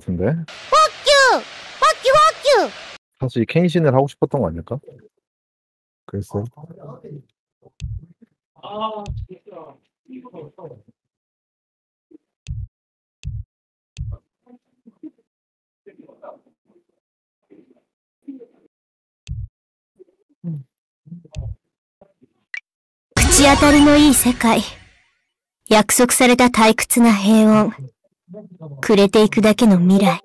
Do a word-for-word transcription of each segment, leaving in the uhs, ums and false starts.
같은데. Fuck you! Fuck you! Fuck you! 사실 켄신을 하고 싶었던 거 아닐까? 글쎄. 음. 口当たりのいい世界。約束された退屈な平穏。くれていくだけの未来。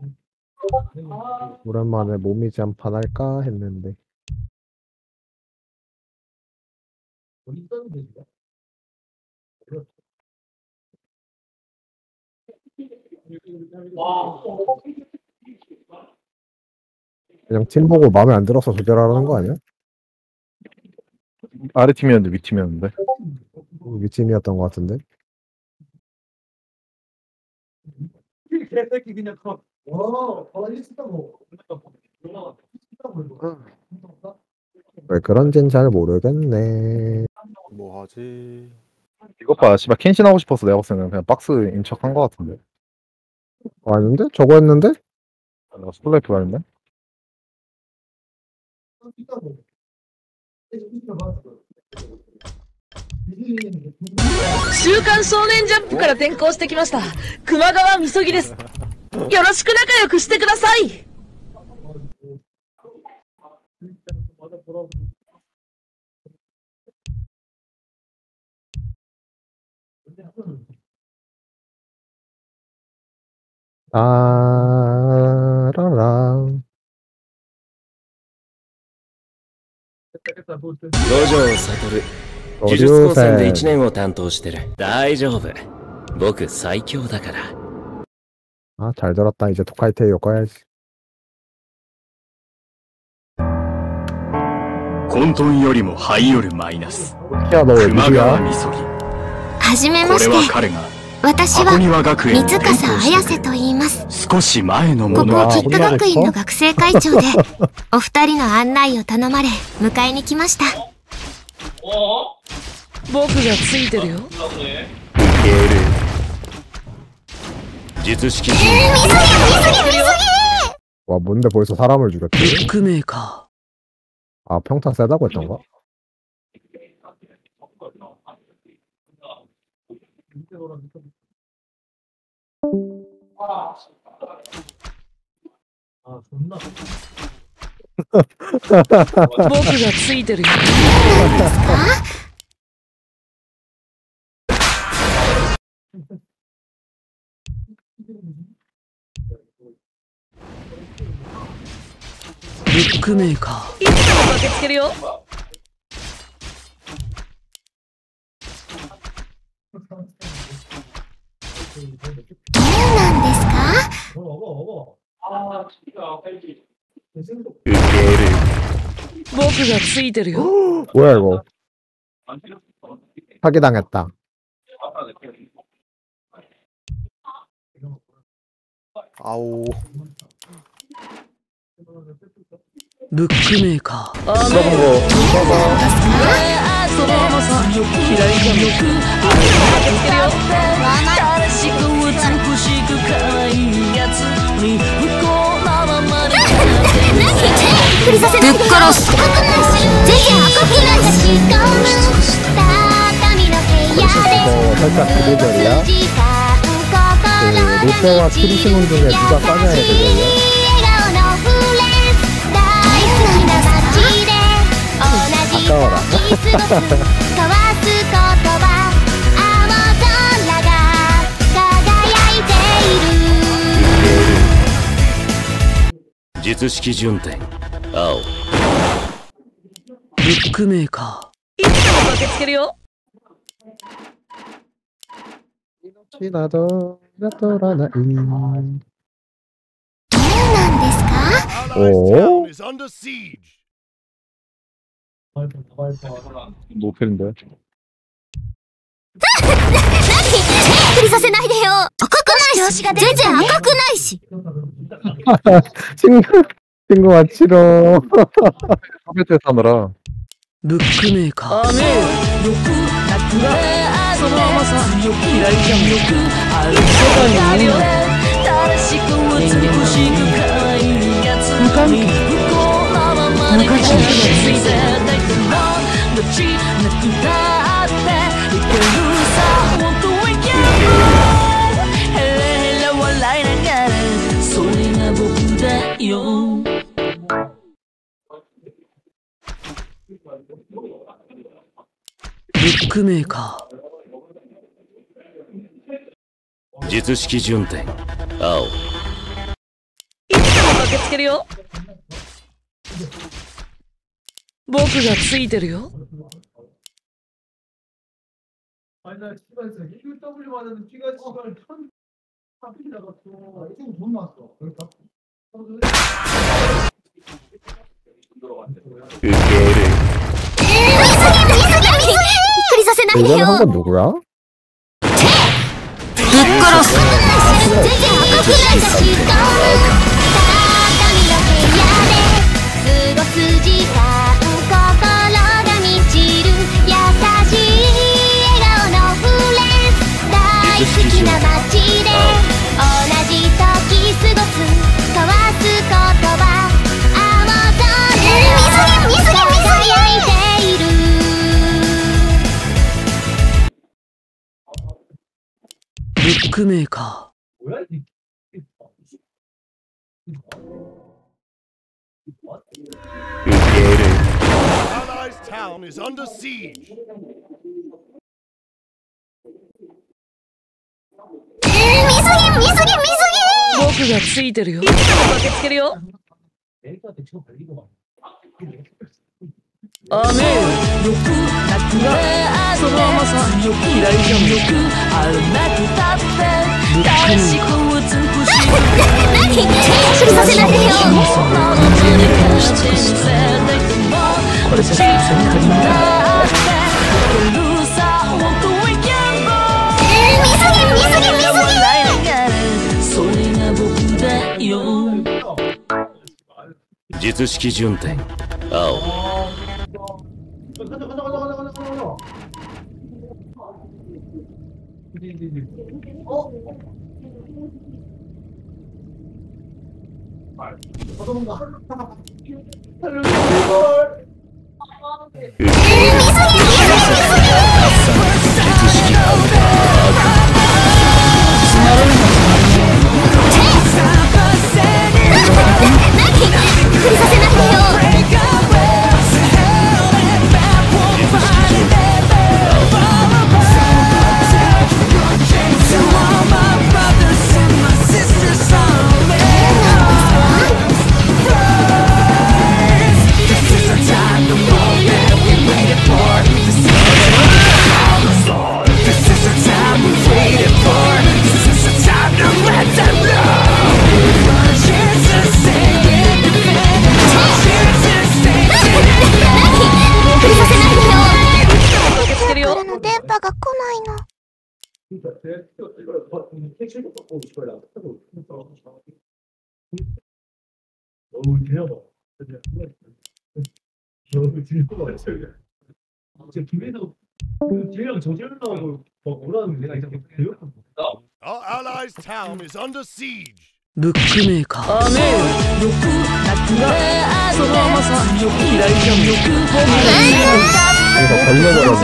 오랜만에 몸이지 한판 할까 했는데. 그냥 팀 보고 마음에 안 들어서 조절하라는 거 아니야? 아래 팀이었는데 위 팀이었는데. 위 팀이었던 것 같은데. 왜 그런진 잘 모르겠네. 뭐하지? 이것 봐, 씨발 켄신 하고 싶어서 내가 봤을 때는 그냥 박스인 척 한 거 같은데. 아닌데? 저거 했는데? 내가 스플라이프가 했네? 週刊少年ジャンプから転校してきました熊川みそぎです。よろしく仲良くしてください。 아라라. 五条悟、呪術高専でいちねんを担当してる。大丈夫。僕最強だから。 아, 잘 들었다. 이제 토카이테이오 꺼야지. 混沌よりも灰よるマイナス。 야, 너 왜 熊川 누구야? みそぎ。 はじめまこれはして。 彼が私は箱庭学園を水転校笠してくる綾瀬と言います。 少し前のここものは吉田学院の学生会長で、お二人の案内を頼まれ、迎えに来ました。 僕がついてるよ。 術式。 와, 뭔데 벌써 사람을 죽였지? ブックメーカ 아, 평타 세다고 했던가? 아, 존나. 僕がついてるよ。ブックメーカー。いつでも駆けつけるよ。 どうなんですか？ 僕がついてるよ。 뭐야 이거? 사기당했다. 아오. ブックメーカー。 써본 거. そのままさ、左髪を駆けつけるよ。正しく美しく可愛いやつに不幸なままに。 ぶっ殺す。ぜひ赤くないし。畳の部屋で 살짝 그 대결이야. 그 롯데와 트리시몬 중에 누가 빠져야 되겠냐? 아까워라. 術式順天青。 ブックメーカー。いつでも駆けつけるよ。 지나도 나더라나 이. どうなんですか？ 오? 노펠인데. びっくりさせないでよ。赤くないし。全然赤くないし。 친구 친구 맞지로. 컴퓨터에 사느라. ブックメーカー。雨よくそのままさ、左髪よくあるそばにいるよ。正しくに手がついてどっちなくたっていけるさ本当はやヘラヘラ笑いながらそれが僕だよブックメーカー術式順天青いつでも駆けつけるよ僕がついてるよ 이번에 한 건 누구야? 부끄러워. ブックメーカー僕がついてるよいつでも駆けつけるよ雨よよくなくなその甘さよ嫌いじゃよくあるなくたって正しく美しく何びっくりさせないでよこれじゃ先生になってるさ本当はやそれが僕だよ術式順天青ブックメーカー雨よよくなくなその甘さよ嫌いじゃよく 이거 걸려버렸네?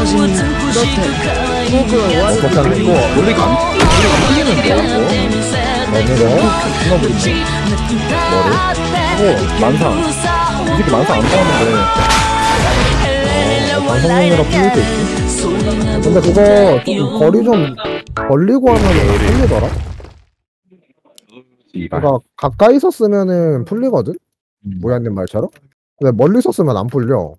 僕はわずかに 이거 원리가 안 풀리는 거야 오늘은 끊어버리네 뭐를? 어 만상 이 새끼 만상 안 나오는데 어, 방송용으로 풀릴 수 있지. 근데 그거 좀 거리 좀 벌리고 하면 풀리더라? 그러니까 가까이서 쓰면은 풀리거든? 모양님 말처럼? 근데 멀리서 쓰면 안 풀려.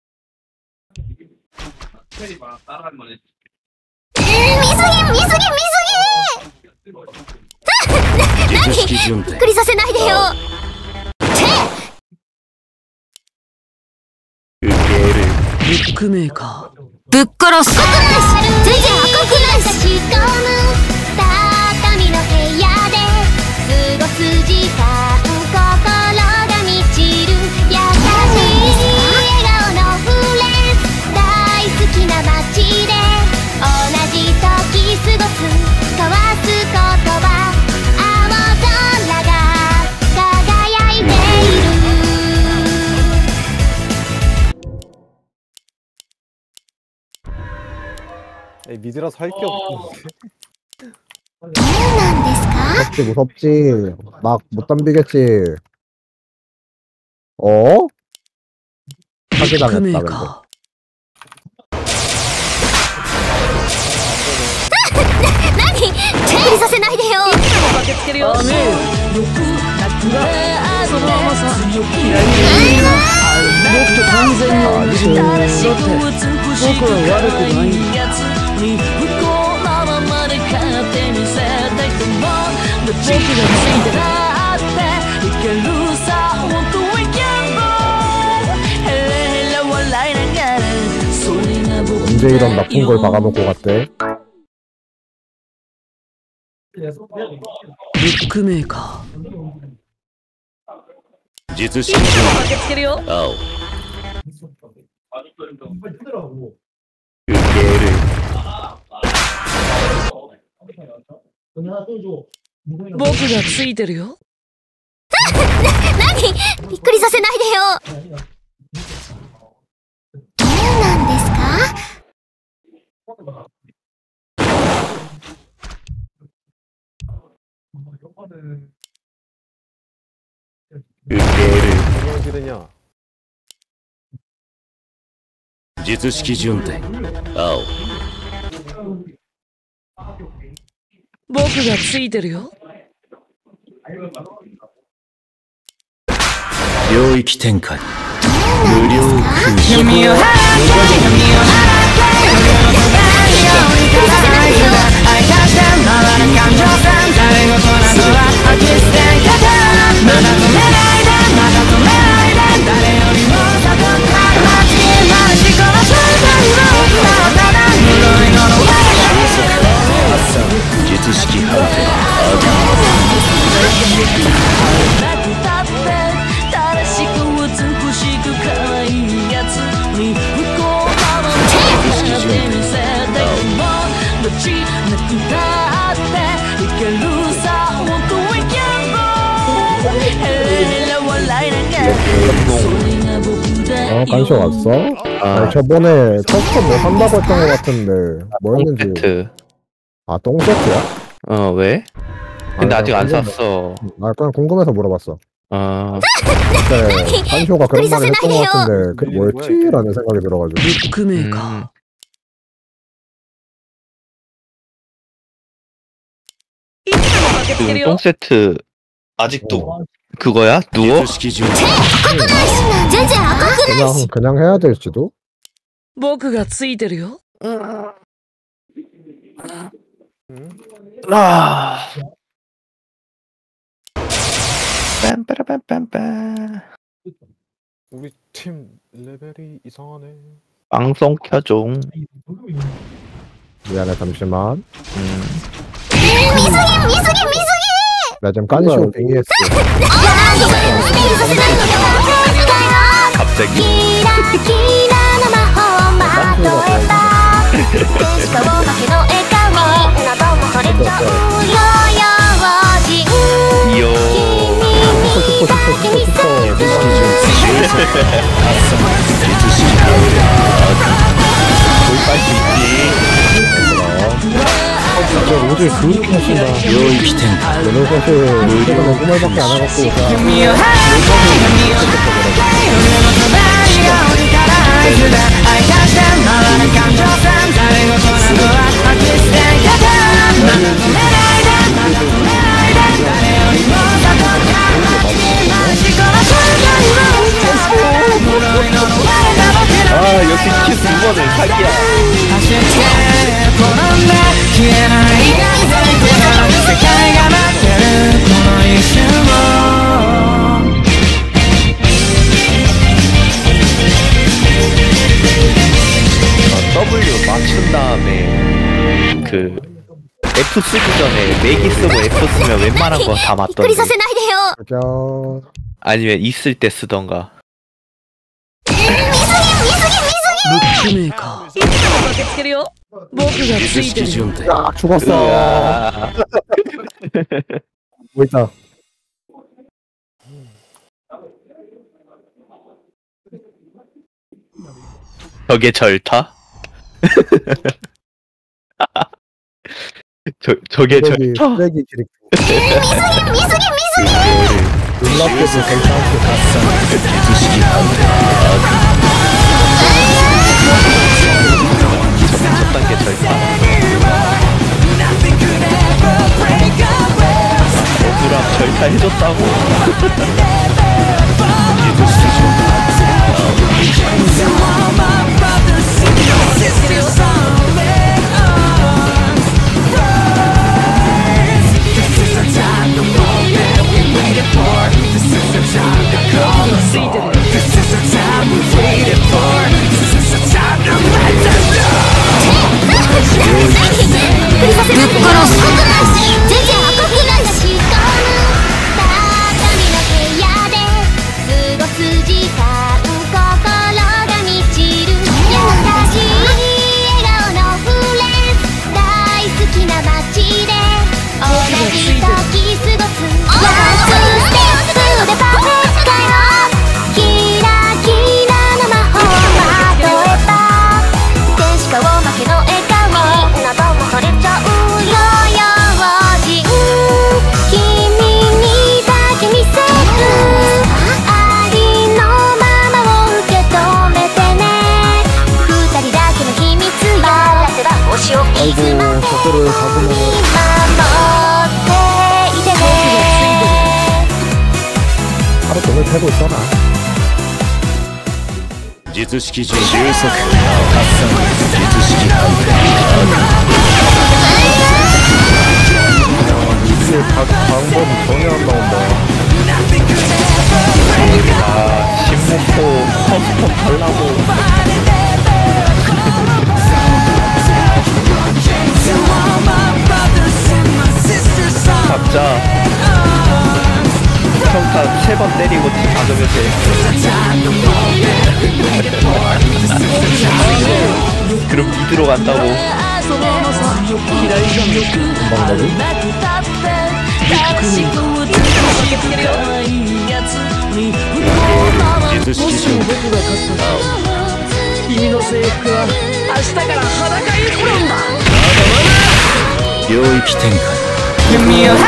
ブックメーカーぶっ殺す全然赤くないし畳の部屋で過ごす時間心が満ちる優しい笑顔のフレンズ大好きな街で同じ時過ごす交わす言葉青空が輝いている 에이, 미드라서 할 게 없는데. 何なんですか 무섭지 무섭지. 막 못 덤비겠지. 어? 사기당했다 근데. か何びっくりさせないでよ駆けつけるよ。雨欲なくらその甘さ強き嫌い僕と完全に同じだって僕は悪くないやつに不幸なままで勝ってみせたいと思う僕がついてだっていけるさ本当にキャンボーヘラヘラ笑いながらそれが僕 언제 이런 나쁜 걸 박아놓고 갔대? ブックメーカ術式ー駆けつけるよ。 青受ける僕がついてるよ。 何びっくりさせないでよ何なんですか受ける 뭐가 지르냐? 術式順天青僕がついてるよ。 領域展開無料空襲術式反転正しく美しく可愛いやつに不幸なままで見せたいと思うどっちなくたっていけるさ本当にキャンボーヘラヘラ笑いながらそれが僕だ 어 간쇼 왔어? 아니, 저번에 커스텀 뭐 산다고 했던 것 같은데 뭐였는지. 세트. 아 똥세트야? 어 왜? 근데 아, 아직 안 궁금해. 샀어. 아 그냥 궁금해서 물어봤어. 어 그때 간쇼가 그런 말을 했던 것 같은데 그게 뭐였지? 라는 생각이 들어가지고. ブックメーカー 음. 그 똥 세트 아직도 어. 그거야? 누워? 術式順天全然赤くない 그냥 그냥 해야 될지도? 僕がついてるよ。 아. 빰빠라빰빰빰. 우리 팀 레벨이 이상하네. 방송 켜줘. 미안해 잠시만. 음. 미숙이 미숙이 미숙이 나 지금 간쇼 빙의했어. びっくりさせないでよ 갑자기. キラキラな魔法まとえた天使かお化けの絵かみんなともそれちゃうよよ人 이요. 君にだけ見せる術式順天術式反転 뭘빨수 있지? 진짜 오늘 그렇게 하신다. 領域展開 너는 사실 최근에 꿈말밖에 안 해갖고. 아 역시 키스 이번은 사기야. W 맞춘 다음에 그 F 쓰기 전에 내기 쓰고 F 쓰면 웬만한 거 다 びっくりさ 맞던데. せないでよ 가자. 아니면 있을 때 쓰던가. ブックメーカーいつでも駆けつけるよ。僕がつ術いてるよ。 式順天 아 죽었어. 으아. 뭐 있다. 저게 절타? 저 저게 저 쓰레기 저 쓰레기 캐릭터. 미소기 미소기 놀랍게도 절사한테 갔어. 첫 단계 절파. 억울함 절타 해줬다고. 아이고 저거를 잡으면 하루 종일 패고 있잖아. 術式上収束発散術式判 이게 각 방법이 전혀 안 나온다. 아 신문포 커스텀 하려고. 각자 평타 세 번 때리고 박으면 돼. 그럼 미드로 간다고. 방법이? 術式上領域展開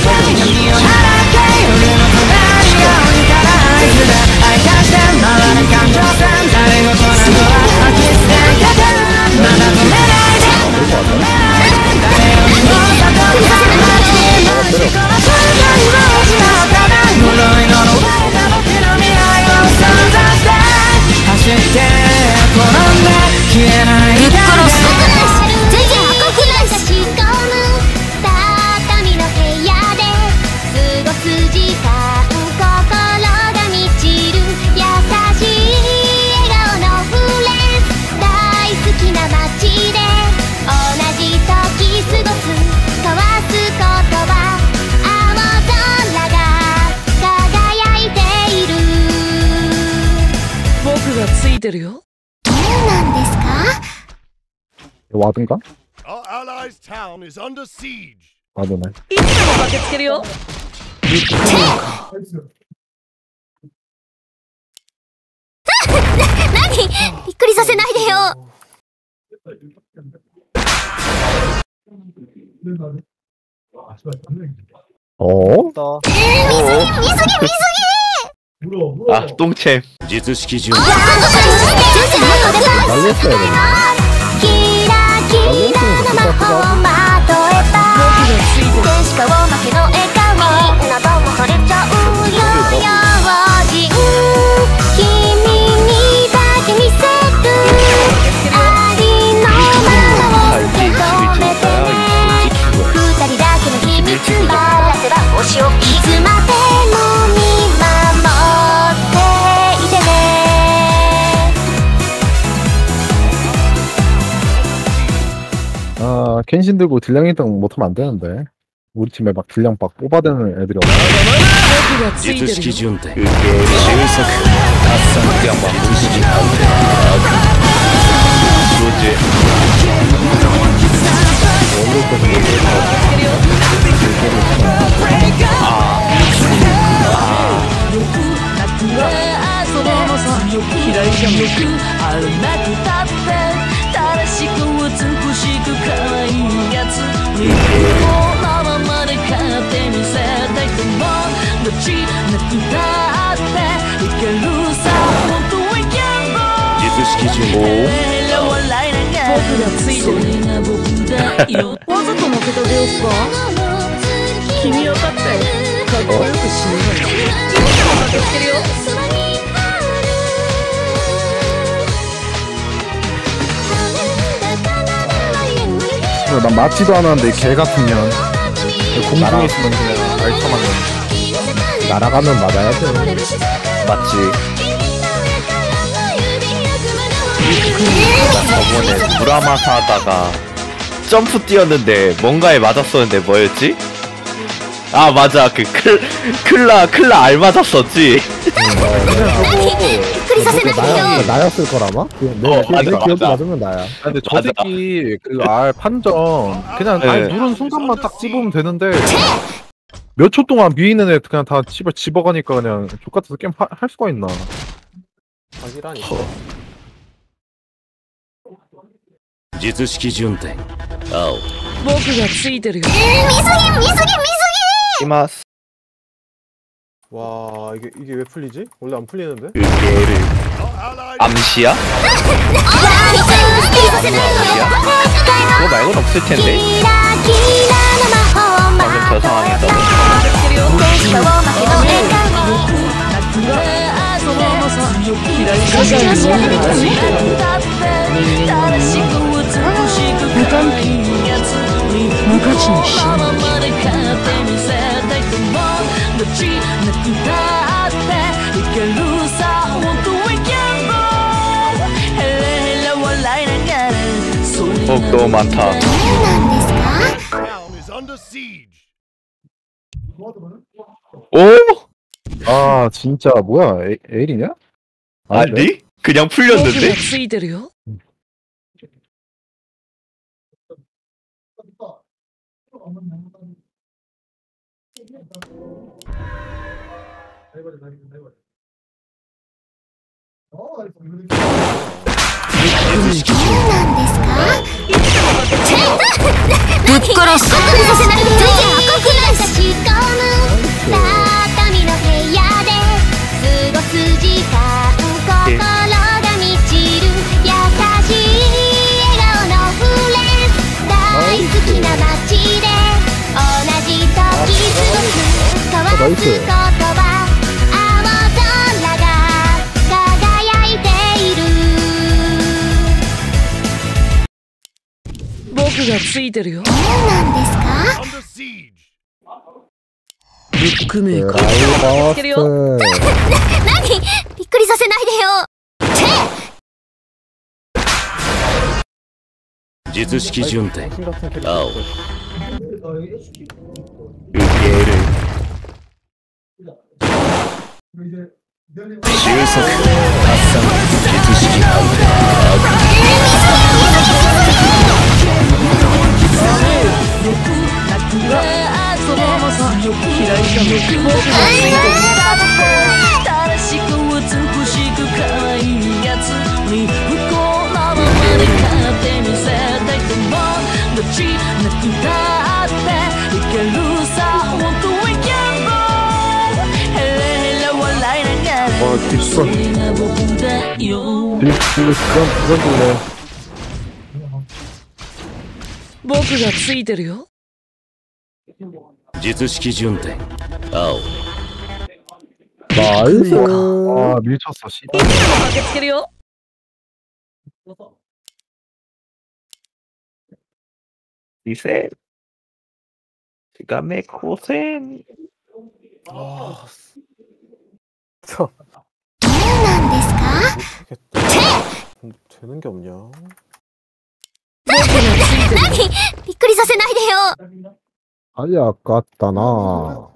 てるよ。 どうなんですか？ 와든가? Our allies' town is under siege. 와드네. いつでも駆けつけるよ。 何？びっくりさせないでよ。 어? 아 똥챔. 術式上 날렸어야 되네. 아, 켄신 들고 딜량 일 등 못하면 안 되는데. 우리 팀에 막 딜량 막 뽑아대는 애들이 없네. 術式順で 그게 収束発散 그냥 막 術式判 로즈. 어릴 때도 못했어. そのままさ嫌いじゃなくあるなくたって正しく美しく可愛いやつにちなくたっていけるさ本当はギャンボ術式順僕がついてるわざと負けたでよっか君分かってかっこよく死ぬのよ今負けてるよ 난 맞지도 않았는데 개 같으면 공중에 있으면 그냥 알처맞는 날아가면 맞아야 돼. 맞지. 저번에 무라마사 하다가 점프 뛰었는데 뭔가에 맞았었는데 뭐였지? 아 맞아 그 클, 클라 클라 알 맞았었지. 나야, 나였을 거라마? 내, 어, 내, 맞아, 내 기억이 맞아. 맞으면 나야. 근데 저 맞아. 새끼 그 알 판정 그냥 네. 알 누른 순간만 딱 집으면 되는데 몇 초 동안 위에 있는 애 그냥 다 집어 집어가니까 그냥 족같아서 게임 하, 할 수가 있나. 자기라니까. 術式順天青僕がついてるよ 이마스. 와 이게 이게 왜 풀리지? 원래 안 풀리는데? 얘를 암시야? 그거 말고는 없을 텐데. 방금 저 상황에서. お너무 많다. Town is under siege. 오? 아 진짜 뭐야 에, 에일이냐? 아니? 그냥 僕が 풀렸는데? ついてるよぶっ殺すさせないでよ赤くないし込む畳の部屋で過ごす時間心が満ちる優しい笑顔のフレンズ大好きな街で同じ時過ごす交わす言葉青空が輝いている僕がついてるよ Under siege. ブックメーカー 라이버스. 何びっくりさせないでよ術式順天 당신 같은 캐릭터. 아우. 얘를 収束発散術式アウそのままさ嫌いじゃなく僕がついてる正しく美しく可愛いやつに不幸なままで勝ってみせたいと思うどっちなくたっていけるさ本当はギャンボヘラヘラ笑いながら 와 뒷선 それが僕だよ 뒷선 그건 그래. 僕がついてるよ術式順天青 나이스. 아 밀쳤어 씨. 負けつけるよ 리셋. 시간의 고생. 아, 되는 게 없냐? 何びっくりさせないでよ 아니 아깝다나.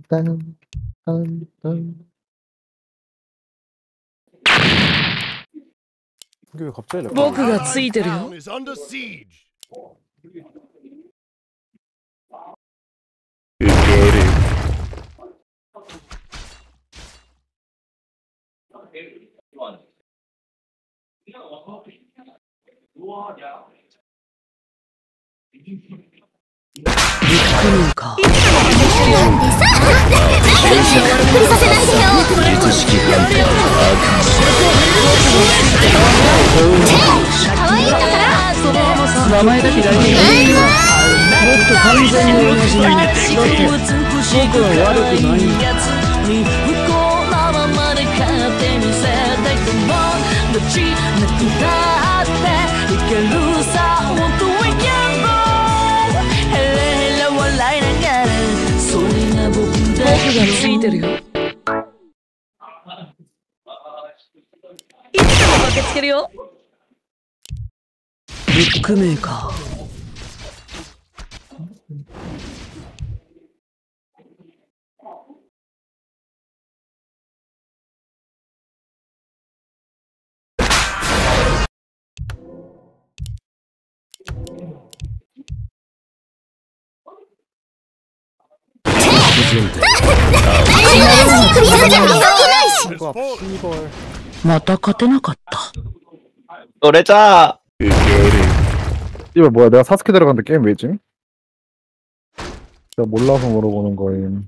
딴, 딴, 딴. 이게 왜 갑자기 렉? 僕がついてるよ Town is under siege. 까 びっくりさせないでよ。 術式判定可愛いんだから名前だけだけもっと完全に同じにだって僕は悪くないんだ不幸なままで勝手にせたくもどっちなくなっていけるさ本当はキャンボーヘラヘラ笑いながらそれが僕だ僕がついてるよいつでも駆けつけるよブックメーカーまた勝てなかった 노래자. 이거 뭐야? 내가 사스케 데려갔는데 게임 왜지? 내가 몰라서 물어보는 거임.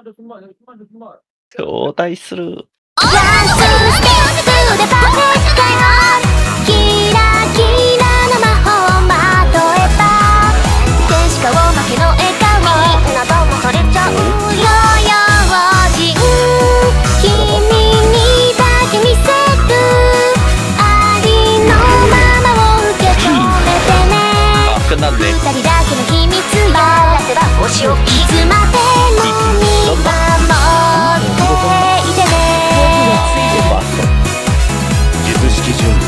오 다이스르. ジャンプして腕パフェ使いのキラキラの魔法をまとえば天使顔負けの笑顔などもそれちゃうよ用心君にだけ見せるありのままを受け止めてね 아 끝났네. 二人だけの秘密よ星をいつまでも見守っていてね術式準備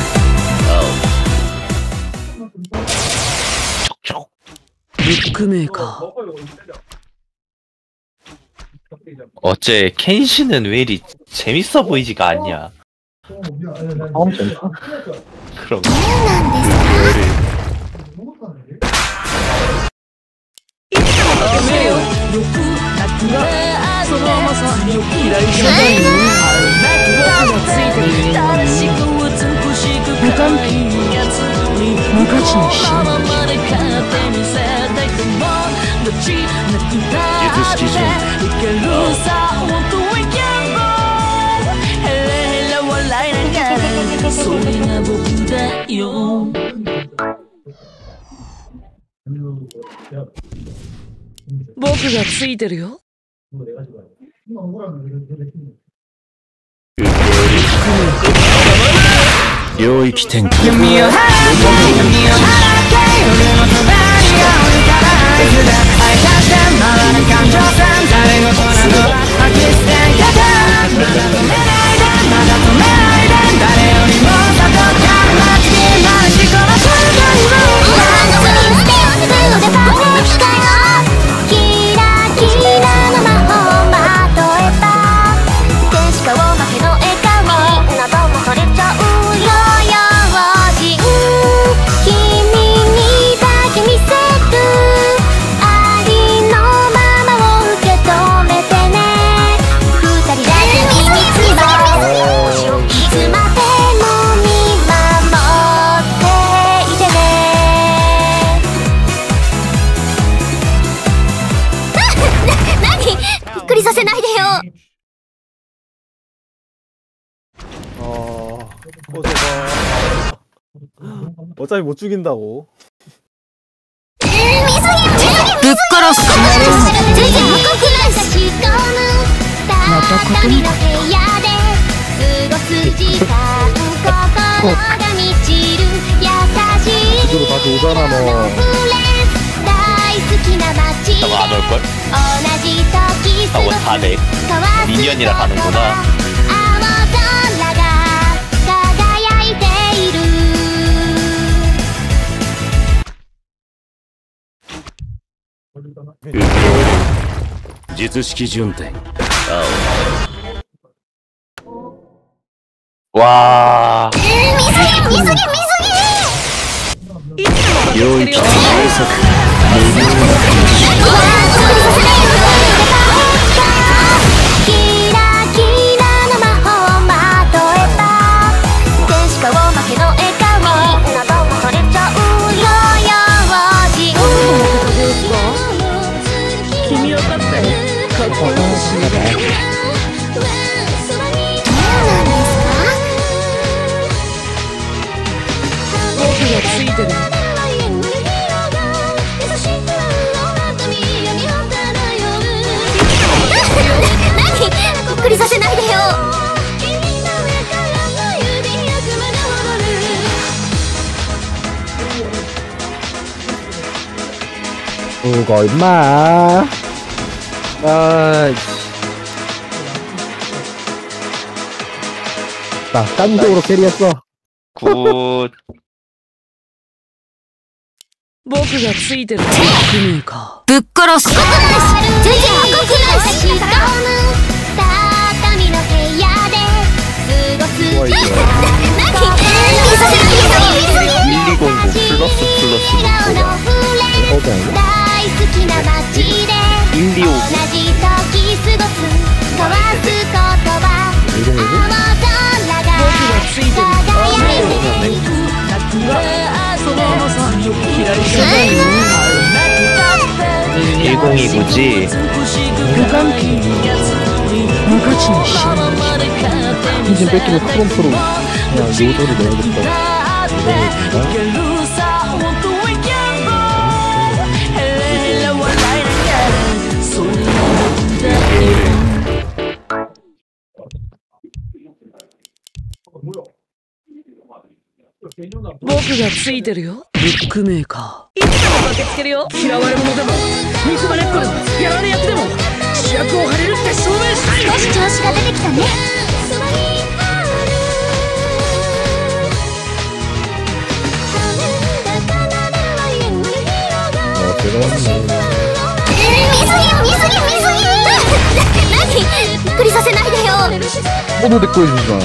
촉촉. ブックメーカー 어째 켄시는 왜 이리 재밌어 보이지가 않냐. 다음 재밌어? 그럼. その甘さ嫌いじゃないの僕がついてる無関係無価値にしない術式準それが僕だよ僕がついてるよ領域展開させないでよ 아, 어제가 어차피 못 죽인다고. ぶっ殺す全然赤くないしまた畳の部屋で過ごす時間心が満ちる優しい 이쪽으로 다시 오잖아 너. 大好きな街 저거 안 올걸? 同じ時過 하고 ごす 다네. 미니언이라 가는구나. 青空が輝いている 네. 術式順天 와 水着水着水着領域的閉塞キラキラの魔法をまとえば天使顔負けの笑顔みんなどもそれちゃうよ用心君分かったよかっこよくしながら僕がついてるびっくりさせないでよすごいまあ 아 나 딴적으로 캐리했어. 굿 僕がついてる君かぶっ殺す全然赤くないし畳の部屋で過ごす何 일이공구 플러스 플러스 뭐야 大好きな街で 인디오구 同じ時過ごす交わす言葉青空がついてる輝いてそのままさ嫌いじゃないよ 일공이구지 無関係の無価値にしない 힘좀 뺏기고 크롬프로 그냥 요소를 내야겠다. 僕がついてるよブックメーカーいつでも駆けつけるよ嫌われ者でも憎まれっ子でもやられ役でも主役を張れるって証明したい少し調子が出てきたねびっくりさせないでよ 모두 듣고 있으니까.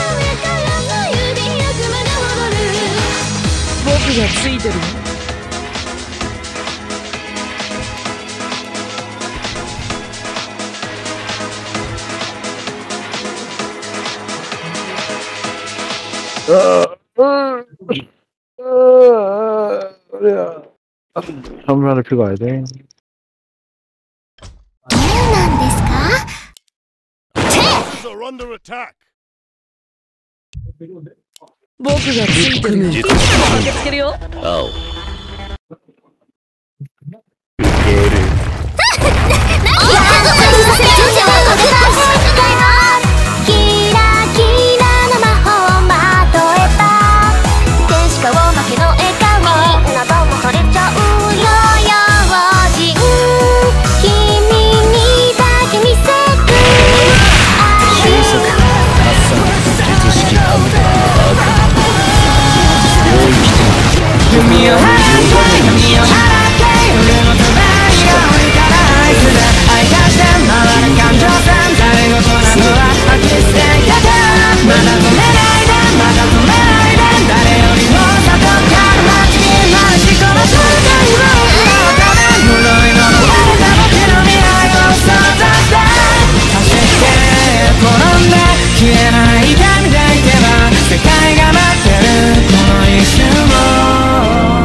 僕がついてるよ 전면을 펴고 가야 돼. 何ですか Are under attack. 僕がついてるよいつでも駆けつけるよ青キラキラの魔法をまとえば天使顔負けの笑顔みんなどもそれちゃうよ用心君にだけ見せる収束発散術式アウト赤領域的弓を張って弓を張って俺の隣が降りたらあいつだ愛がして回る感情線誰事なのは吐き捨てやだまだ止めないでまだ止めないで誰よりも里から街に回しこの瞬間を裏をため無類の壊れた僕の未来を想像して走って転んで消えない痛みでいけば世界が待ってるこの一瞬を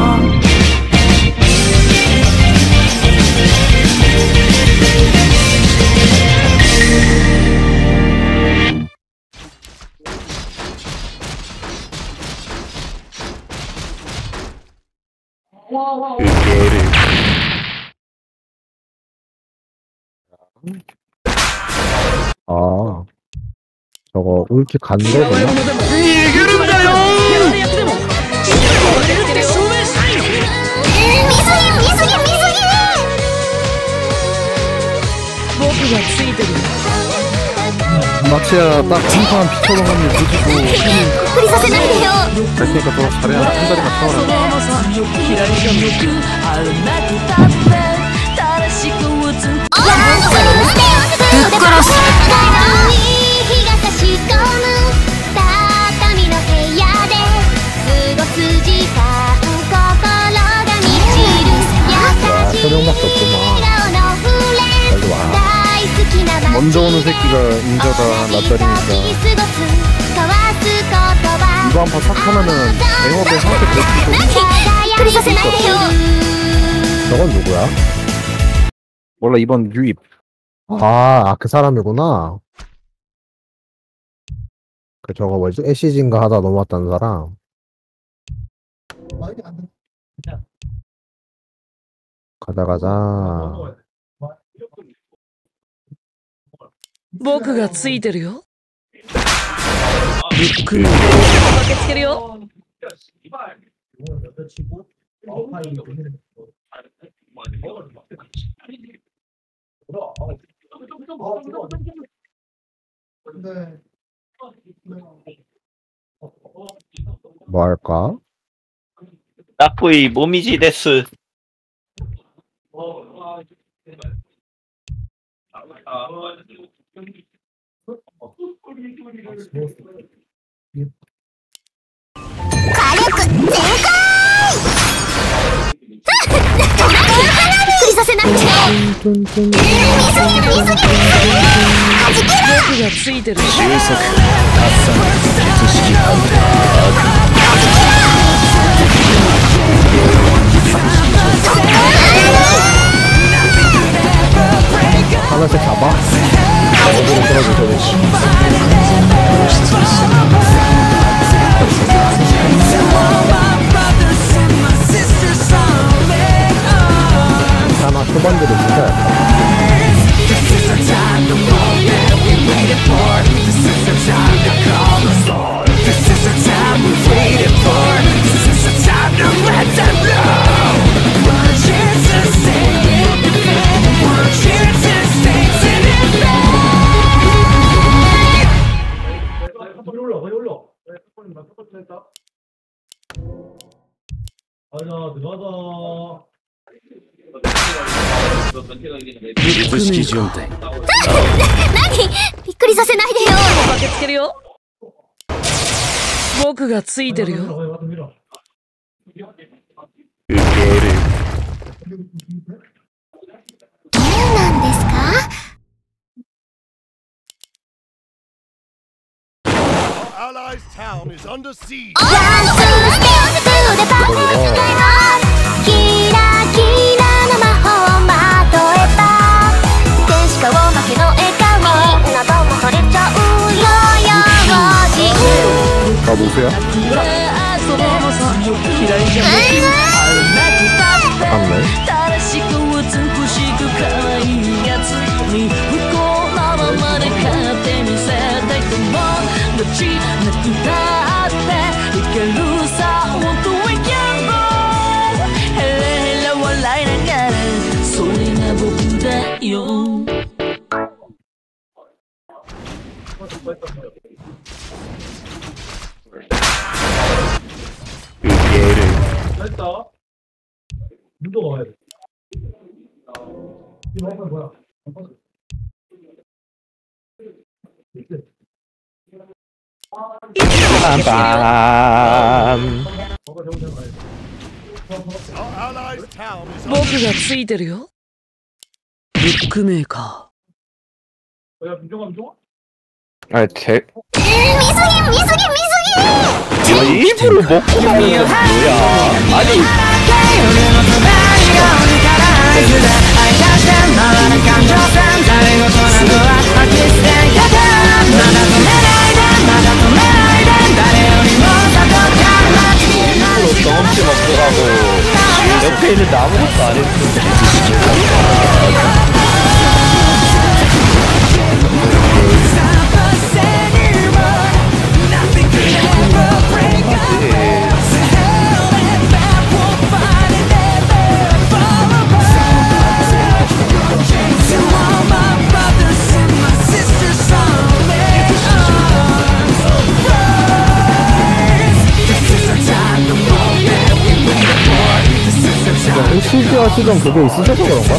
아, 저거 울키 간 거구나. 마치야 딱 한판 피처럼 하면 조지고 びっくりさせないでよ 갈 테니까 더 잘해 한 자리만 쳐라 左が向くあるなくたって正しく打つあーすに日が差し込む畳の部屋で過ごす時間心が満ちる優しい笑顔のフレンズ大好きな街 먼저 오는 새끼가 인자다 라짜리니까 이거 한 번 싹 하면은 앵업에 상태 그렇게 저건 누구야? 몰라 이번 유입 아, 그 사람이구나. 그 저거 뭐지? 애쉬진가 하다 넘어왔다는 사람. 가자 가자. 僕がついてるよ。ゆっくり駆けつけるよ。 뭐 할까? 나쁘이 모미지 데스. 하나씩 잡아? 어디로 끌어주세요. 하나 초반대로 진짜 術式順体。 何？びっくりさせないでよ。 駆けつけるよ。僕がついてるよ。 どうなんですか Allies town is under siege. キラキラの魔法をまとえば天使顔負けの笑顔なども取れちゃうよよ 나 누구야? 맞네. 正しく美しく可愛いやつに不幸なままで勝ってみせたいと思うどっちなくたっていけるさ本当はやろうヘラヘラ笑いながらそれが僕だよ僕がついてるよブックメーカー 아니 제 미숙이 미숙이 미숙이 아니 입으로 먹고 가는 건 뭐야 아니 경험치 먹고 가고 옆에 있는데 아무것도 안 했는데 에스피지 하시던 그게 있으셔서 그런가?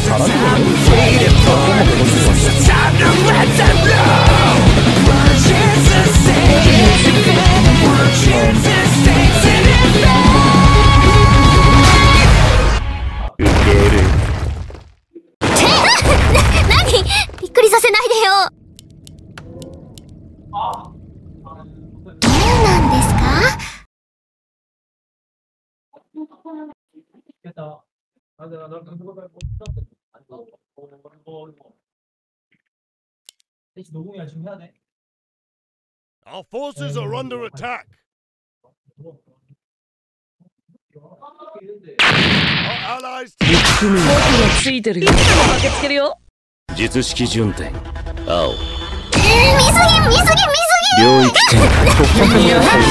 그거를 何びっくりさせないでよ。どうなんですか？ Our forces are under attack. Our allies 僕がついてるよ。駆けつけるよ。 術式順天青見すぎ見すぎ見すぎ。 領域展開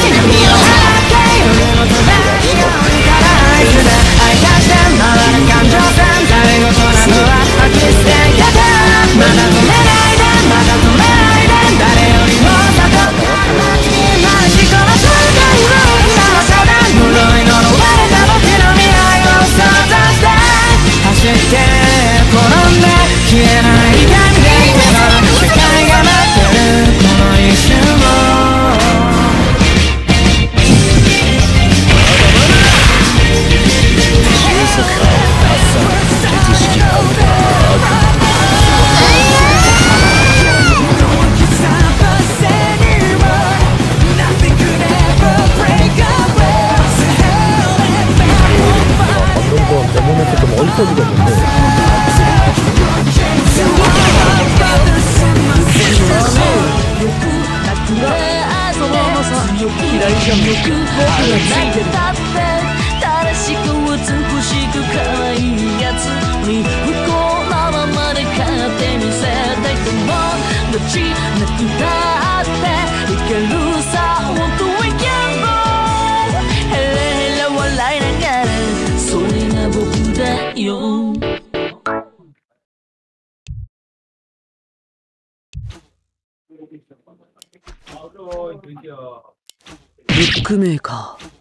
ブックメーカー。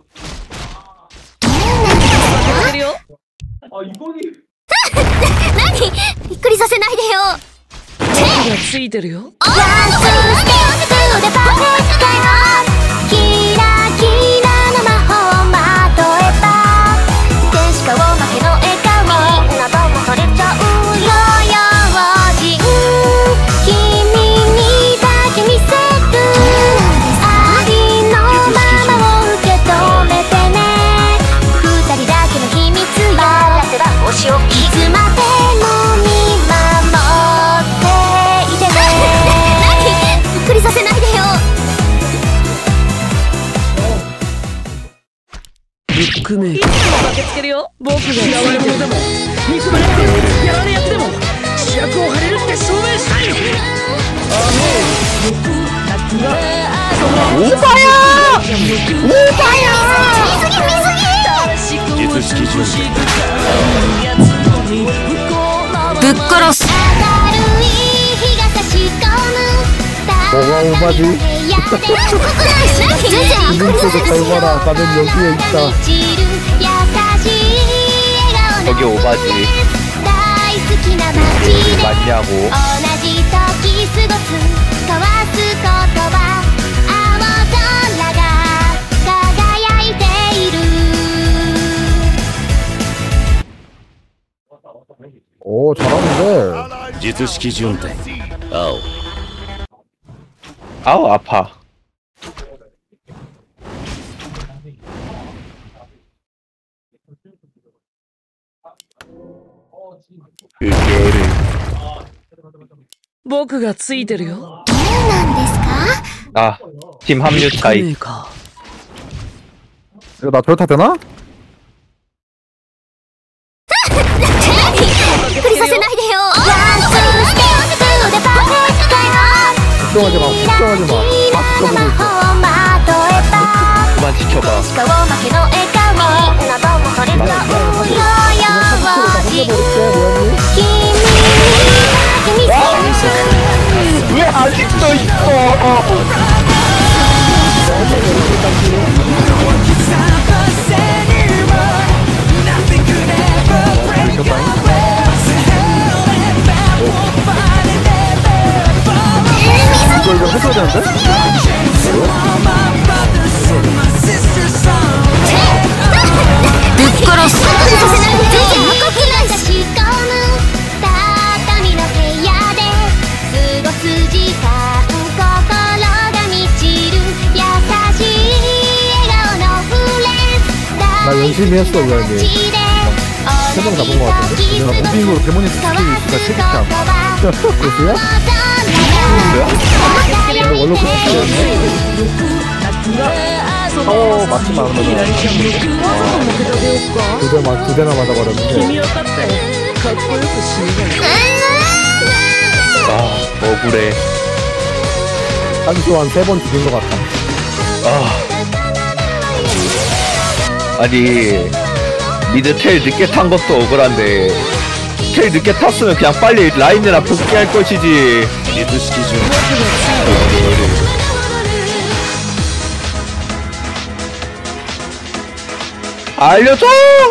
何びっくりさせないでよ。 僕がついてるよ。 ワンツーステップでパーフェクトよ。キラキラな魔法まとえば天使顔負けの笑顔みんなどもそれちゃうよ。用心君にだけ見せるありのままを受け止めてね。二人だけの秘密よ。バラせば星をいつまでも見守っていてね。何びっくりさせないでよ。 ブックメーカー。駆けつけるよ。僕が嫌われ者でも憎まれ役でもやられ役でも主役を張れるって証明したいよ。あの僕だけはオーバーやオーバーや見すぎ見すぎ。 術式順天ぶっ殺す。 明るい日が差し込む 뭐가 오바지? 이쪽에서 잘 봐라. 나는 여기에 있다. 저기 오바지. 맞냐고. 오 잘하는데. 術式順天青 아우 아파. 그거를 僕がついてるよ。 どうなんですか？ 아, 팀 합류 ブックメ 차이. ーカ 이거 나 별타 되나? びっくりさせないでよ。ワンツーステップでパーフェクトよ。 걱정하지 마. 걱정하지 마. 다 지켜보고 있어. 그만 지켜봐. 왜 아직도 있어? 같은데? 나 열심히 했어 이거는. 세번 잡은 거 같은데? 내가 무빙으로 데모니 스킬이 진짜 세겠지 않아? 그렇어요? 근데 원로 스킬이었는데? 파워 맞지만 않으면 두 대, 막, 두 대나 맞아버렸는데. 아 억울해. 한 조 한 세 번 죽인 것 같아. 아 아니 미드 텔 늦게 탄 것도 억울한데 텔 늦게 탔으면 그냥 빨리 라인이나 복귀할 것이지. 미드시키 중 알려줘!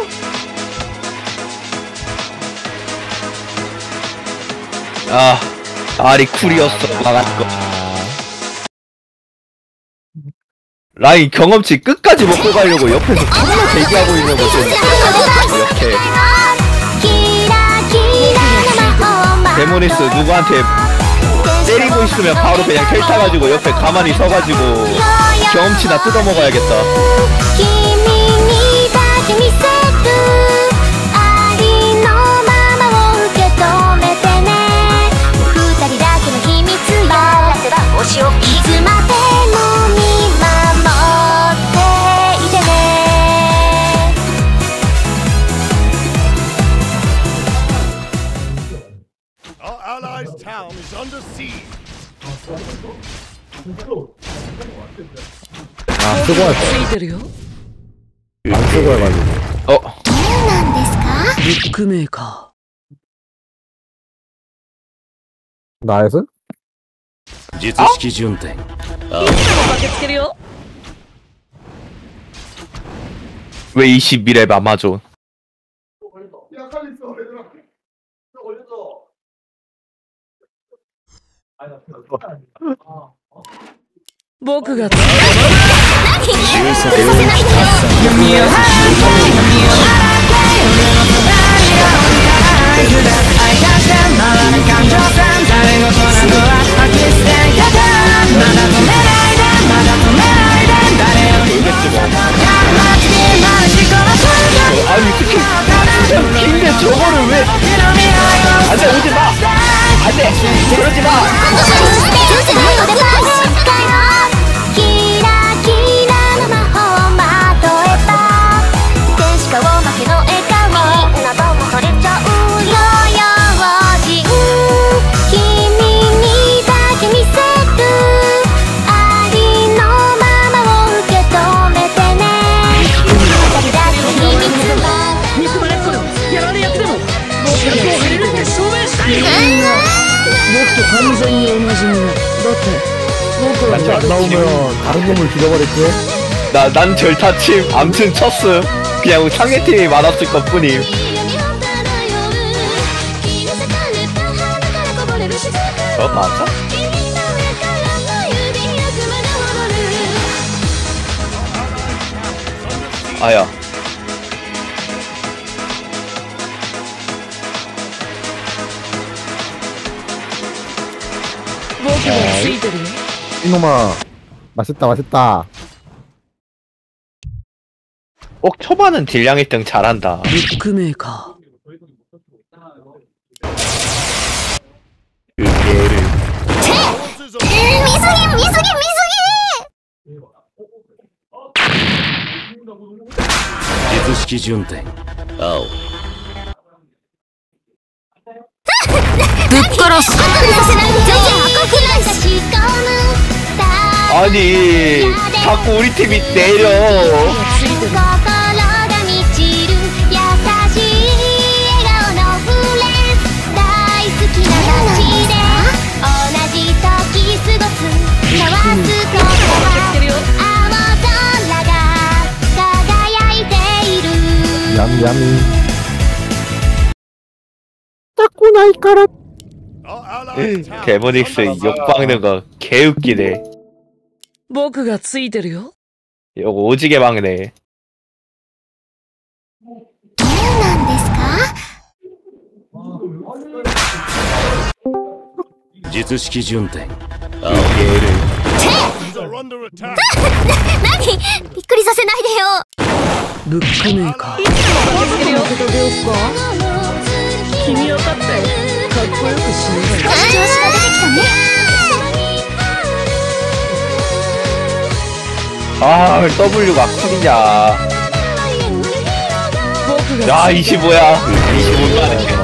아 알이 쿨이었어. 막았을 거. 라인 경험치 끝까지 먹고 가려고 옆에서 존나 대기하고 있는 거지. 이렇게 데모니스 누구한테 때리고 있으면 바로 그냥 텔 타가지고 옆에 가만히 서가지고 경험치나 뜯어먹어야겠다. Our allies' town is under siege. 아, 수고했어. ついてるよ 안 수고해가지고. 어? ブックメーカ 나이스? 術式順天ー駆けつけるよ 왜 이십이 렙 아마존? 僕が 아니 특히 근데 저거를 왜 안돼 오지마 안돼 그러지마 같이 안 나오면 다른 놈을 죽여버릴게. 나 난 절타침 암튼 쳤음 그냥 상대팀이 많았을 것 뿐임. 어 맞아? 아야 이놈아, 맛있다, 맛있다. 꼭 초반은 딜량 일 등 잘한다. ブックメーカ Forces of 術式順天青ーぶっ殺す 아니 자꾸 우리 팀이 때려. 야미, 야미. 자꾸 나이까라. Our allies' town 데모닉스 is under 욕박는 거 개웃기네. 僕がついてるよ。 이거 오지게 막네. どうなんですか？ 術式順天青ゲール siege are under attack. 何？びっくりさせないでよ。 ブックメーカー。いつも駆けつけるよ。君を勝ってかっこよく死ぬわよ。 少し調子が出てきたね。 아, W가 쿨이냐. 僕が 야, 이십오야. 이십오야.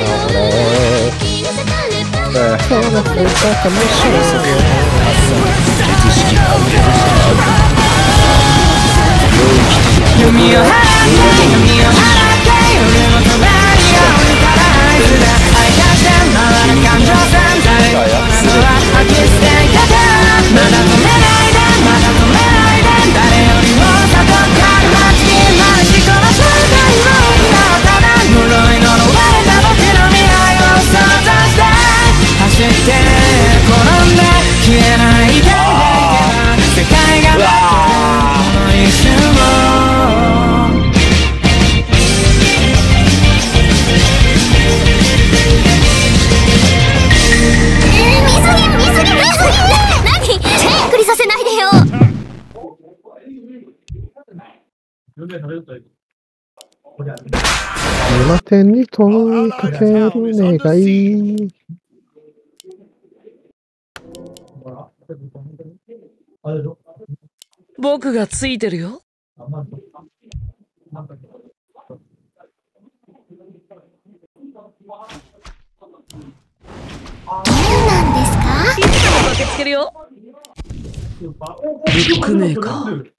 手に問いかける願い。 僕がついてるよ。 どうなんですか？ いつも駆けつけるよ。ブックメーカー。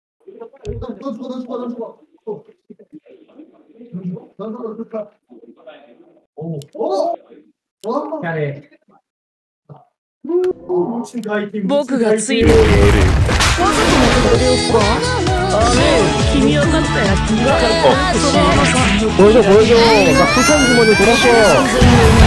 僕がついてる。わざとのですか？あれ、君を勝って君がかっこよく死ぬのか。 보여줘 보여줘. 나 풀천 주머니 돌았어.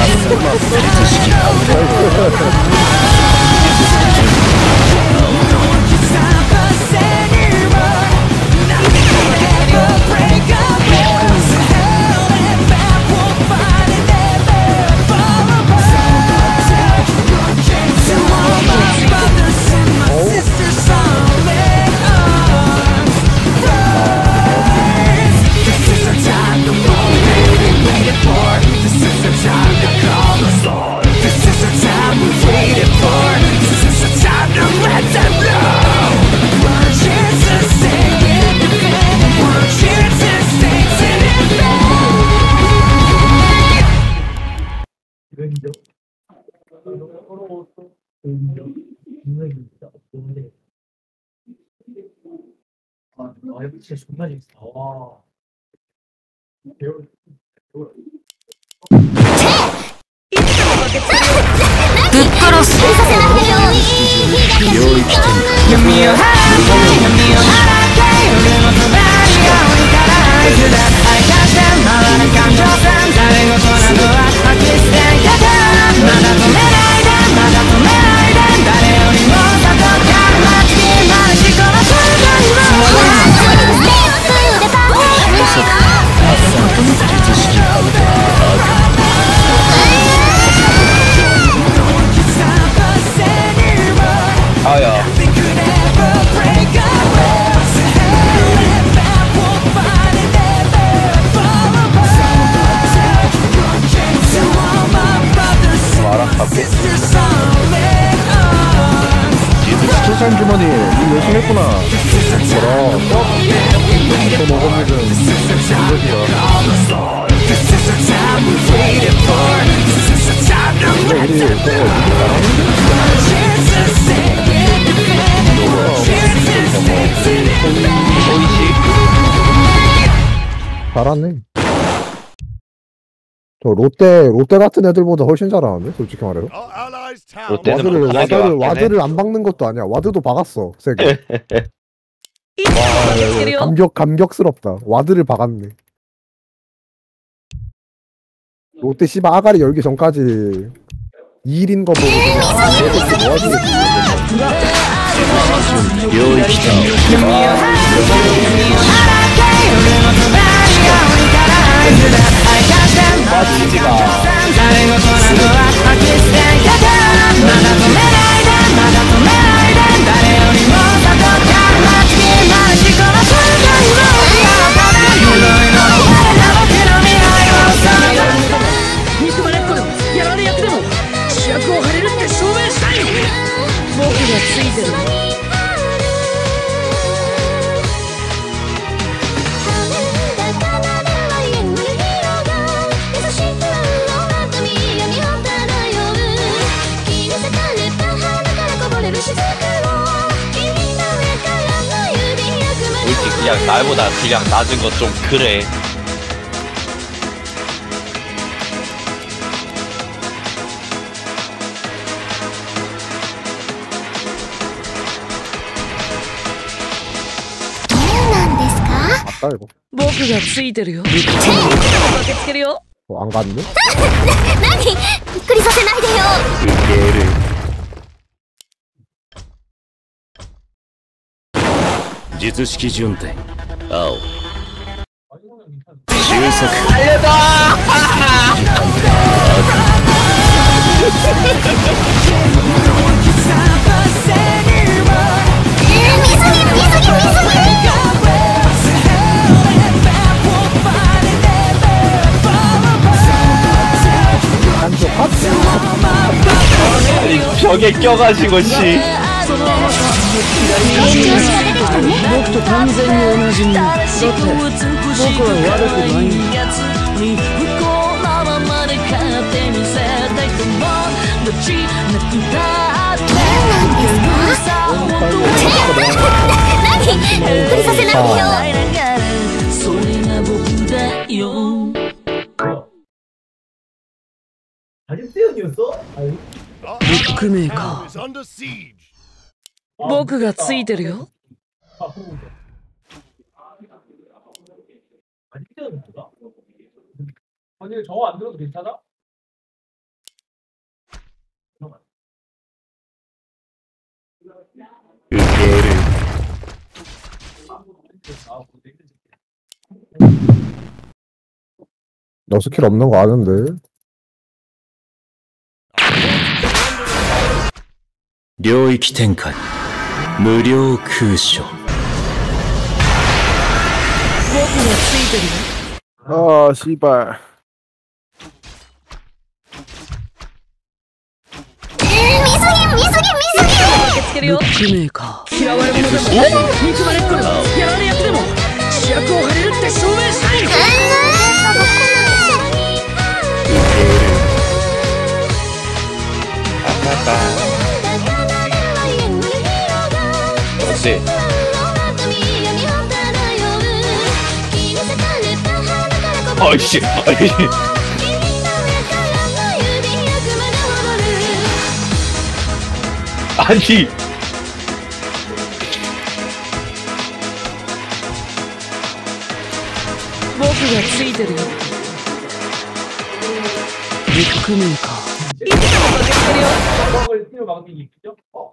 풀천 주머니 일 열심히 했구나. 그럼 또 먹으면 이것이야. 근데 우리 저거 잘하네. 저 롯데 롯데 같은 애들보다 훨씬 잘하는데 솔직히 말해서. Our allies' town 롯데는 와드를 못하게 와드를 왔긴 해. 와드를 안 박는 것도 아니야. 와드도 박았어 세게. いつも駆けつけるよ。 감격 감격스럽다. 와드를 박았네. 롯데 씨발 아가리 열기 전까지 이 일인 거 보고 그냥 아 이렇게 모아주겠지. 領域展憎まれっ子でもやられ役でも主役を張れるって証明したい。僕がついてる。 솔직히 그냥 나보다 그냥 낮은 거 좀 그래. 아까 이거 僕がついてるよ。駆けつけるよ。 뭐 안 갔네? 何びっくりさせないでよ。 術式順天青収束 아니 벽에 껴가지고 씨. 僕と完全に同じに。だって僕は悪くないんだ。不幸なままで勝手にせた人もどっちなくだって。 何びっくりさせないでよ。 それが僕だよ。 ビッグメーカー。僕がついてるよ。 아니 저거 안 들어도 괜찮아? 너 스킬 없는 거 아는데? 領域展開無料空所僕がついてるよ。 아 씨발. 미소님 미소님 미소님. ビッグメーカー。嫌われ者でも憎まれっ子でもやられ役でも主役を張れるって証明したい。 어때? 어이씨, 어이. 아니. 僕がついてるよ。ビッグメーカー。 와구학을 필요 막는 게 있죠? 어?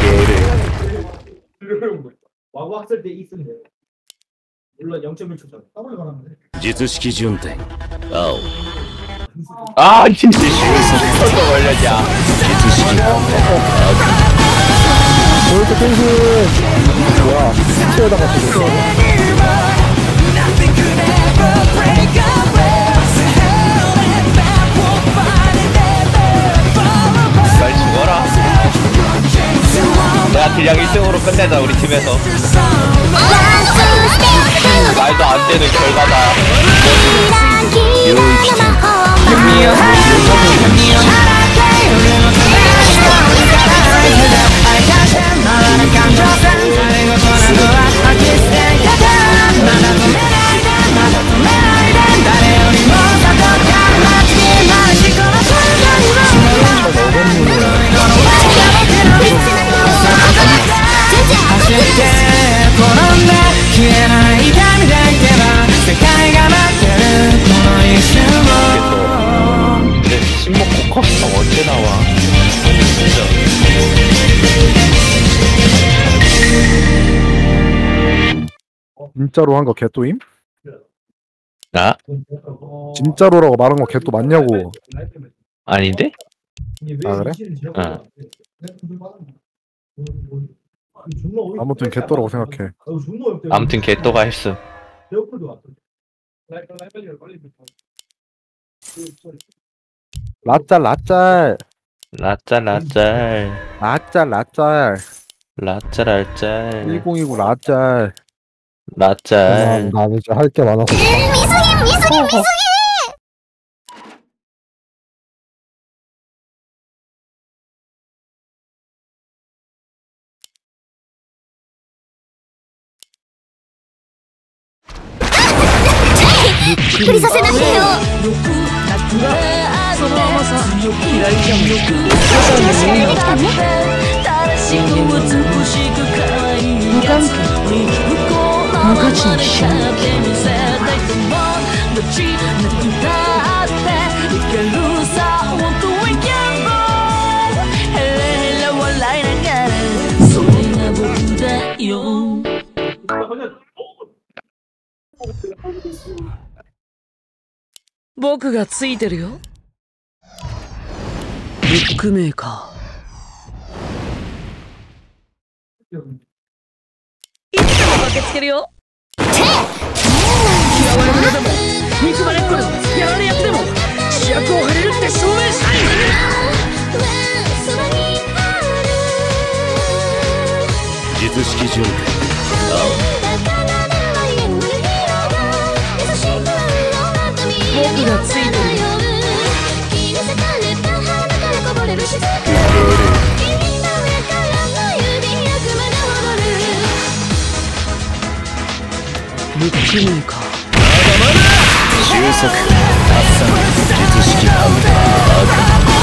와구 학살 때 있으면 돼요. 물론 영 점 일 초 전. 더블 가는데. 術式順天青 아, 진짜 슈퍼도 걸렸냐. 術式 저렇게 땡스 뭐야 시체에다가 쓰고 날 죽어라. 내가 그냥 일 등으로 끝내자 우리 팀에서. 말도 안 되는 결과다. 신목 복합성 언제 나와? 진짜로 한 거 개또임? 나? 진짜로라고 말한 거 개또 맞냐고. 아닌데? 아 그래? 어. 아무튼 개또라고 생각해. 아무튼 개또가 했어. 라짤 라짤 라짤 라짤 라짤 라짤 라짤 라짤 일공이구 라짤 라짤. 난 이제 할 게 많아서. 미숙이 미숙이 미숙이びっくりさせないでよその甘さ嫌いじゃなく調子が出てきたね正しく美しく可愛いやつに不幸なままで勝ってみせたいと思うどっちなくたっていけるさ本当はいけるヘラヘラ笑いながらそれが僕だよ僕がついてるよブックメーカーいつでも駆けつけるよ嫌われ者でも憎まれっ子でもやられ役でも主役を張れるって証明したい術式準備僕がついてるブックメーカー収束発散術式判断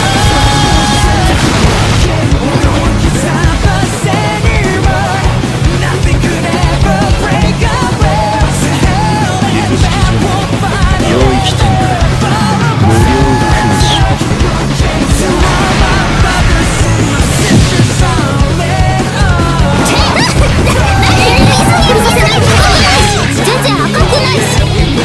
領域展開無料空襲全然赤くないし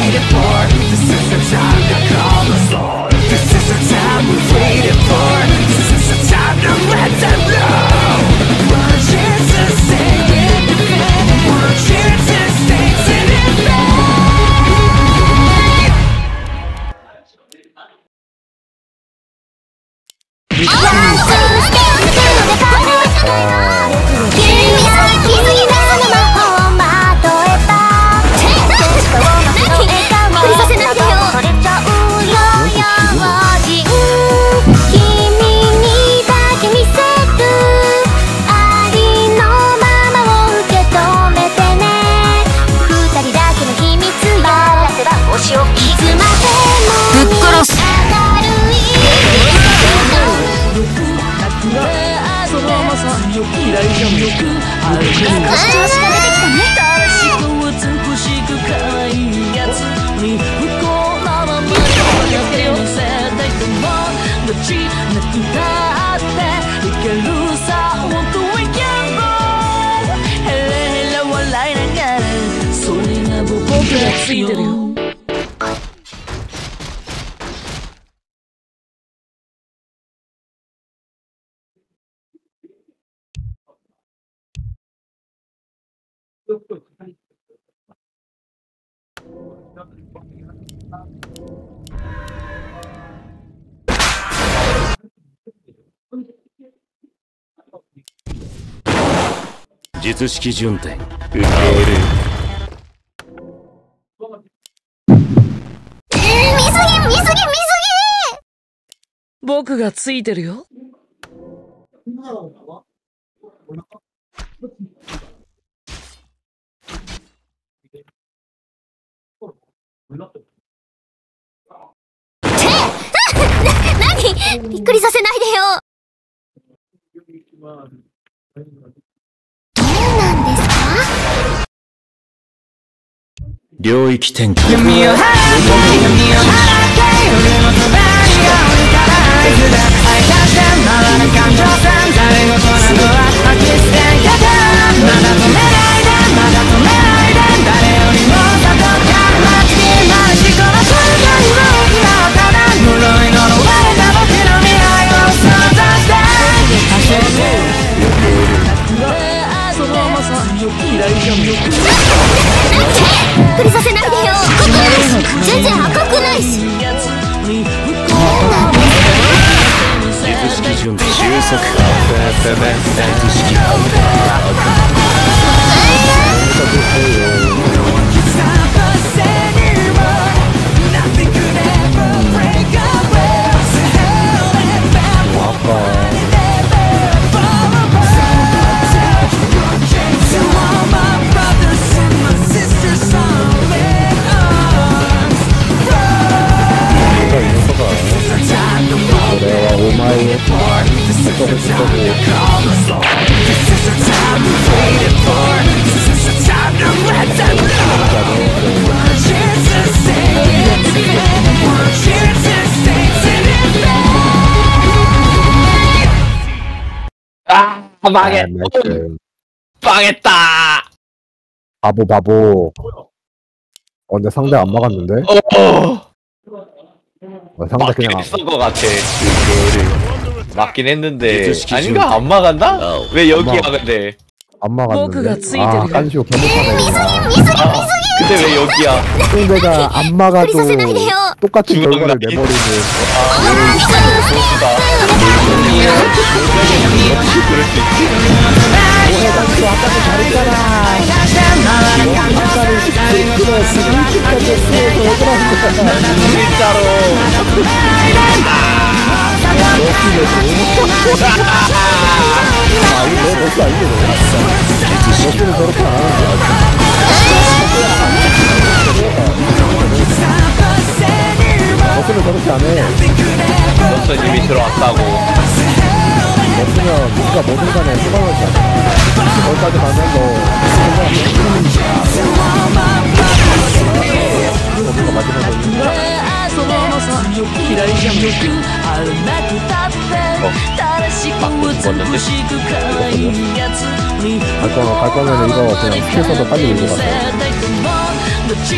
ついてるよ術式順天受け入れる僕がついてるよ何びっくりさせないでよどうなんですか領域展開まだ止めないでまだ止めないで誰をくりさせないでよ。全然赤くないし。 術式準備収束か術式これはお前を 아 망해. 망했다. 바보 바보. 어 근데 상대 안 막았는데? 어. 어, 상대 맞긴 그냥 했던 것 같아. 맞긴 했는데 아닌가? 안 막았나? 왜 여기야 근데? 안 막았는데? 아 아, 깐시오 개못하네. 아, 근데 왜 여기야? 상대가 안 막아도 똑같은 주먹 결과를 나이. 내버리는. 소수다. 그럴 수 있지. 뭐해 깐시오 아까도 잘했잖아. 아까는 일찍까지 했으면서 왜 그러는 거야? 진짜로. 아 이거 너 멋있다 이게 너. 멋있는 저렇게 안 하는 거야. 멋있는 저렇게 안 해. 너스님이 들어왔다고. 멋있으면 누가 뭐든 간에 수강을 해. 거기까지 가면 너 뭔가 마지막에 そのまま嫌いじゃよくあるなくたって正しく美しく可愛いやつに 갈 거면 갈 거면 이거 그냥 스킬서도 빨리 밀고 가세요. 僕がつい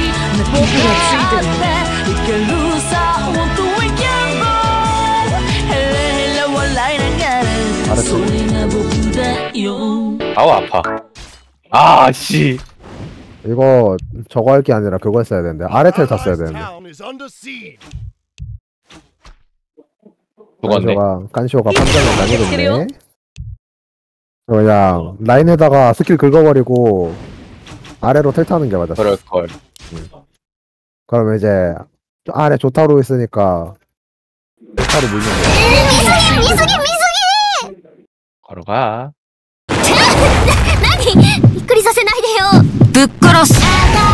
てるいけるさ本当はやろうヘラヘラ笑いながらそれが僕だよ 아우 아파. 아 씨. 이거 저거 할 게 아니라 그거 했어야 되는데 아래텔 탔어야 되는데. 죽었네. 깐쇼가 깐쇼가 판단을 잘못했네. 그냥 라인에다가 스킬 긁어버리고 아래로 텔 타는 게 맞았어. 그럴걸. 그러면 이제 아래 조타로 있으니까 조타로 물면 돼. 미숙이 미숙이. 걸어가. 何びっくりさせないでよ。ぶっ殺す。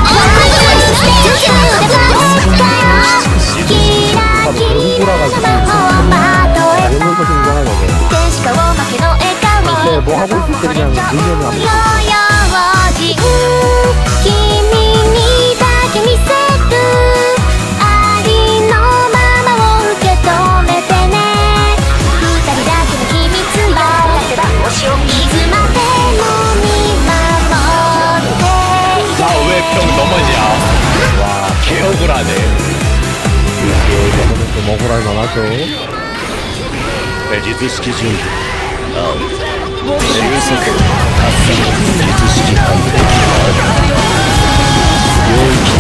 キラキラな魔法をまとえた天使顔負けの笑顔 뭐 하고 있을 때 그냥 의견이 안 用心君にだけ見せるありのままを受け止めてね二人だけの秘密はいつまでも見守っていて 아 왜 병 넘어지냐? 와 개억울하네. 좀 억울할만 하죠. 術式準備青収束達成術式判定領域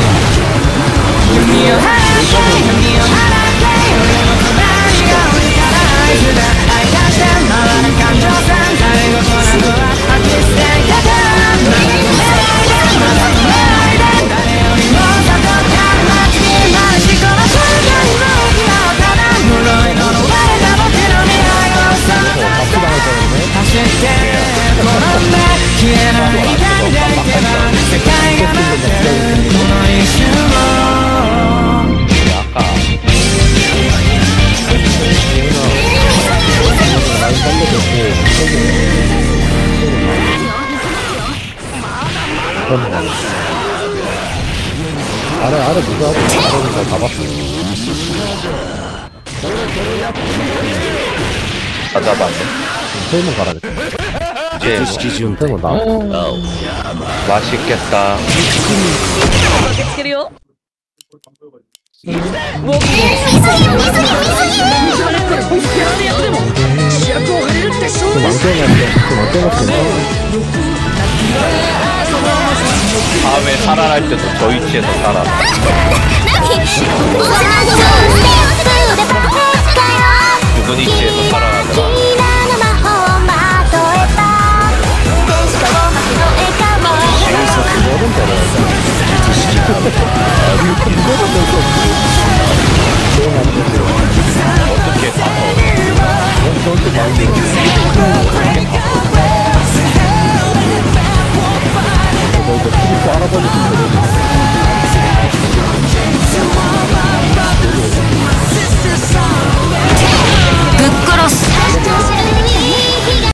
아래 아래 누가 하고 있는 거 다 봤어. 다 잡았네. 세이몬 가라겠다. 이제 術式準備 세이몬 나. 青 맛있겠다. 駆けつけるよ僕が主役を張れるってそう 좀 안 깨놨어. 좀 안 깨놨어. 다음에 살아날 때도 저 위치에서 살아. 何 누군 위치에서 살아.